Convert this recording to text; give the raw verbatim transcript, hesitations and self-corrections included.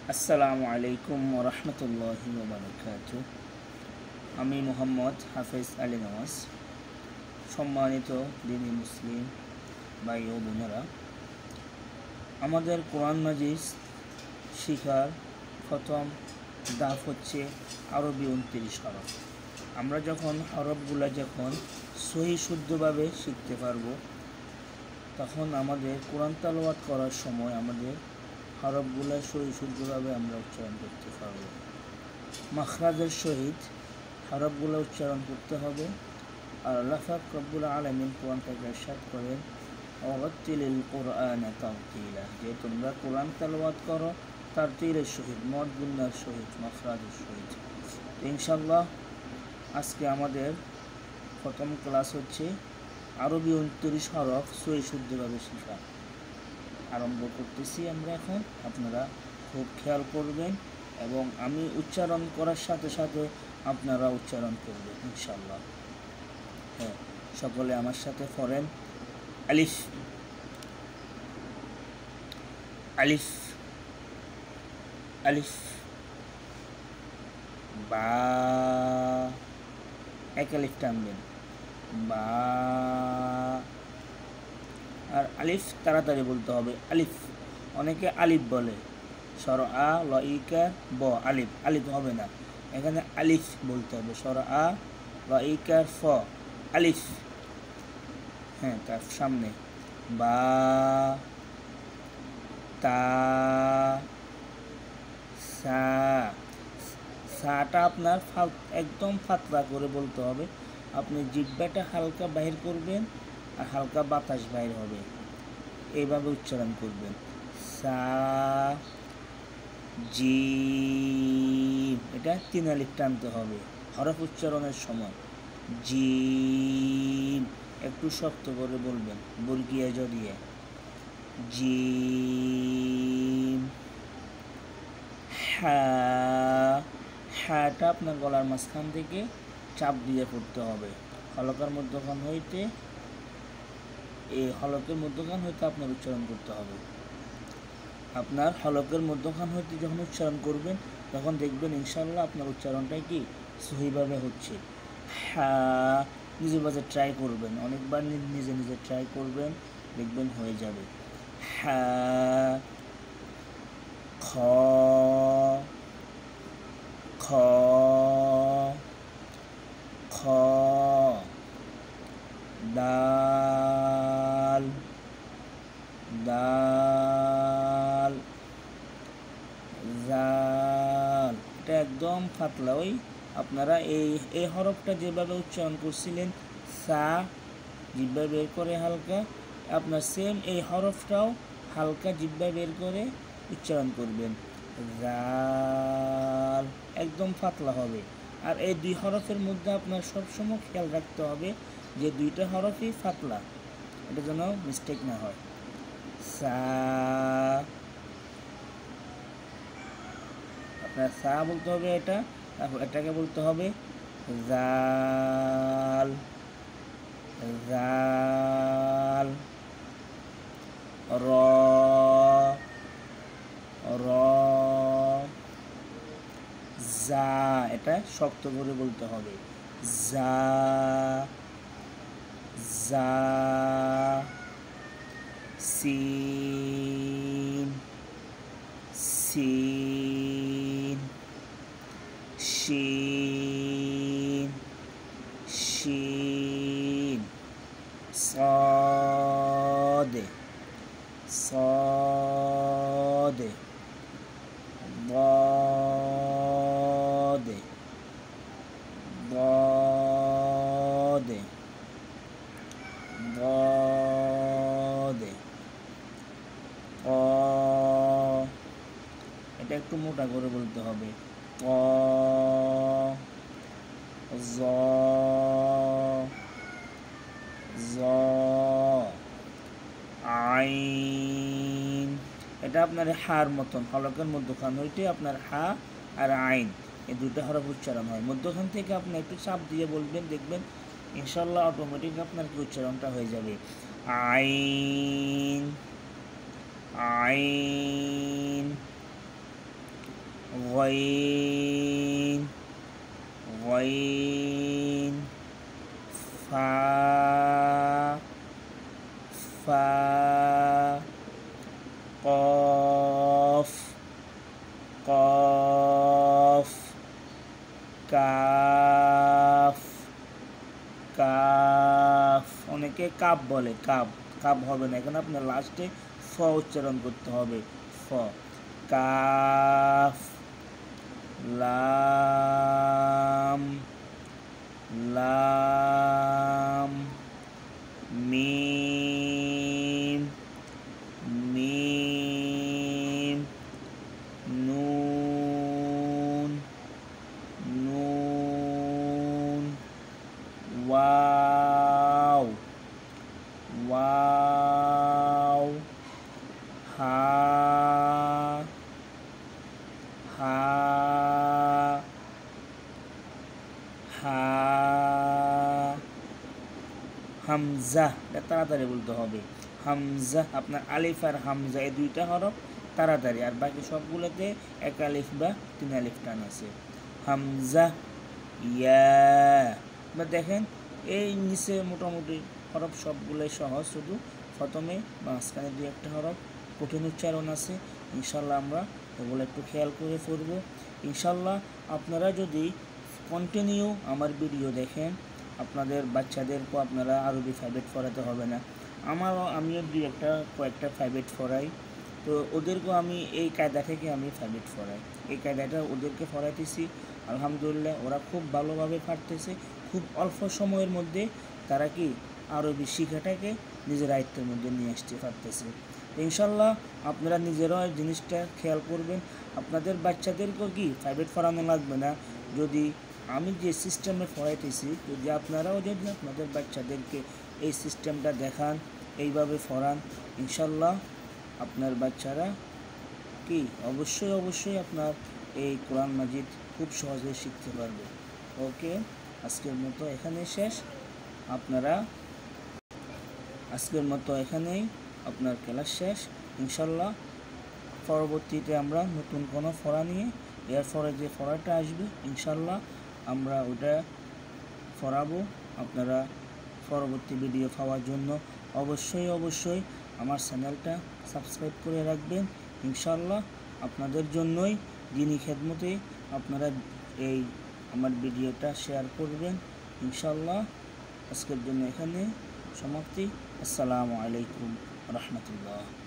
আসসালামু আলাইকুম ওয়া রাহমাতুল্লাহি ওয়া বারাকাতুহু। আমি মোহাম্মদ হাফেজ আলী নওয়াজ। সম্মানিত দিনী মুসলিম ভাই ও বোনেরা, আমাদের কোরআন মাজিদ শিখার প্রথম ধাপ হচ্ছে আরবি উনত্রিশ হরফ। আমরা যখন হরফগুলো যখন সহি শুদ্ধভাবে শিখতে পারবো, তখন আমাদের কোরআন তেলাওয়াত করার সময় আমাদের হরফগুলো সহি শুদ্ধভাবে আমরা উচ্চারণ করতে পারব। মাখরাজের সহিত হরফগুলো উচ্চারণ করতে হবে। আর আল্লাহ পাক রব্বুল আলামিন কোরআন থেকে ইরশাদ করেন, ওয়ারাত্তিলিল কুরআনা তারতিলা, যে তোমরা কোরআন তেলাওয়াত করো তারতিলের সহিত, মদ গুন্নার সহিত, মাখরাজের সহিত। ইনশাআল্লাহ আজকে আমাদের প্রথম ক্লাস হচ্ছে আরবি উনত্রিশ হরফ সহি শুদ্ধভাবে শেখা। আরম্ভ করতেছি আমরা এখন। আপনারা খুব খেয়াল করবেন এবং আমি উচ্চারণ করার সাথে সাথে আপনারা উচ্চারণ করবেন ইনশাআল্লাহ। হ্যাঁ, সকলে আমার সাথে পড়েন। আলিফ আলিফ আলিফ, বা, এক আলিফ টানবেন, বা। আর আলিফ তাড়াতাড়ি বলতে হবে। আলিফ, অনেকে আলিফ বলে, সর আ ল ইকা ব, আলিফ আলিফ হবে না, এখানে আলিফ বলতে হবে। সর আ ল ইকার ফ, আলিফ। হ্যাঁ, তার সামনে বা, তা, সা। সাটা আপনার ফাল একদম পাতলা করে বলতে হবে। আপনি জিহ্বাটা হালকা বাহির করবেন আর হালকা বাতাস বাইর হবে, এইভাবে উচ্চারণ করবেন। সা, জিম, এটা তিন আলিফ টানতে হবে হরফ উচ্চারণের সময়। জিম, একটু শক্ত করে বলবেন, বর্গীয় জড়িয়ে। জিম। হা, হাটা আপনার গলার মাঝখান থেকে চাপ দিয়ে পড়তে হবে। হলকার মধ্যখান হইতে, এই হলকের মধ্যখান হইতে আপনার উচ্চারণ করতে হবে। আপনার হলকের মধ্যখান হইতে যখন উচ্চারণ করবেন, তখন দেখবেন ইনশাআল্লাহ আপনার উচ্চারণটাই কি সহিভাবে হচ্ছে। হ্যাঁ, নিজের বাজে ট্রাই করবেন, অনেকবার নিজে নিজে ট্রাই করবেন, দেখবেন হয়ে যাবে। হ্যাঁ, খ, খ, খ, দাল, দাল, জাল। এটা একদম পাতলা। ওই আপনারা এই এই হরফটা যেভাবে উচ্চারণ করছিলেন, সা জিহ্বা বের করে হালকা, আপনার সেম এই হরফটাও হালকা জিহ্বা বের করে উচ্চারণ করবেন। জাল একদম পাতলা হবে। আর এই দুই হরফের মধ্যে আপনার সবসময় খেয়াল রাখতে হবে যে দুইটা হরফই পাতলা, এটা যেন মিস্টেক না হয়। সা, আপনার সা বলতে হবে এটা, তারপর এটাকে বলতে হবে জাল, জাল। র, র, জা, এটা শক্ত করে বলতে হবে। জা, জা। সিন, সিন, শিন, শিন। صاد، صاد، ضاد، ضاد، ضاد। ق، এটা একটু মোটা করে বলতে হবে। ক, জ, জ, আইন। এটা আপনার হার মতন, হলকের মধ্যখান হইতে আপনার হা আর আইন এই দুটো হরফ উচ্চারণ হয়। মধ্যখান থেকে আপনি একটু চাপ দিয়ে বলবেন, দেখবেন ইনশাআল্লাহ অটোমেটিক আপনার কি উচ্চারণটা হয়ে যাবে। আইন, আইন, গইন গইন ফা ফা কফ কফ কাফ কাফ অনেকে কাপ বলে, কাপ কাপ হবে না, এখানে আপনার লাস্টে ফ উচ্চারণ করতে হবে, ফ। কাফ লাম লাম মিম মিম নুন নুন ওয়াও ওয়াও হা হা হা হামজা, এটা তাড়াতাড়ি বলতে হবে, হামজা। আপনার আলিফ আর হামজা এই দুইটা হরফ তাড়াতাড়ি, আর বাকি সবগুলোতে এক আলিফ বা তিন আলিফ টান আছে। হামজা ইয়া, বা দেখেন এই নিচে মোটামুটি হরফ সবগুলোই সহজ, শুধু প্রথমে মাঝখানে দুই একটা হরফ কঠিন উচ্চারণ আছে। ইনশাল্লাহ আমরা এগুলো একটু খেয়াল করে পড়ব। ইনশাল্লাহ আপনারা যদি কন্টিনিউ আমার ভিডিও দেখেন, আপনাদের বাচ্চাদেরকেও আপনারা আরবি প্রাইভেট পড়াতে হবে না। আমারও আমিও দুই একটা কয়েকটা প্রাইভেট পড়াই, তো ওদেরকেও আমি এই কায়দা থেকে আমি প্রাইভেট পড়াই, এই কায়দাটা ওদেরকে পড়াইতেছি। আলহামদুলিল্লাহ ওরা খুব ভালোভাবে পারতেছে, খুব অল্প সময়ের মধ্যে তারা কি আরবি শিখাটাকে নিজের আয়ত্তের মধ্যে নিয়ে আসতে পারতেছে। ইনশাল্লাহ আপনারা নিজেরাও এই জিনিসটা খেয়াল করবেন, আপনাদের বাচ্চাদেরকেও কি প্রাইভেট পড়ানো লাগবে না। যদি আমি যে সিস্টেমে পড়াইতেছি, যদি আপনারাও যদি আপনাদের বাচ্চাদেরকে এই সিস্টেমটা দেখান, এইভাবে পড়ান, ইনশাল্লাহ আপনার বাচ্চারা কি অবশ্যই অবশ্যই আপনার এই কোরআন মাজিদ খুব সহজে শিখতে পারবে। ওকে, আজকের মতো এখানে শেষ। আপনারা আজকের মতো এখানেই আপনার ক্লাস শেষ। ইনশাল্লাহ পরবর্তীতে আমরা নতুন কোনো পড়া নিয়ে, এরপরে যে পড়াটা আসবে ইনশাল্লাহ আমরা ওটা পড়াবো। আপনারা পরবর্তী ভিডিও পাওয়ার জন্য অবশ্যই অবশ্যই আমার চ্যানেলটা সাবস্ক্রাইব করে রাখবেন। ইনশাল্লাহ আপনাদের জন্যই দিনী খেদমতে আপনারা এই আমার ভিডিওটা শেয়ার করবেন। ইনশাল্লাহ আজকের জন্য এখানে সমাপ্তি। আসসালামু আলাইকুম রহমতুল্লাহ।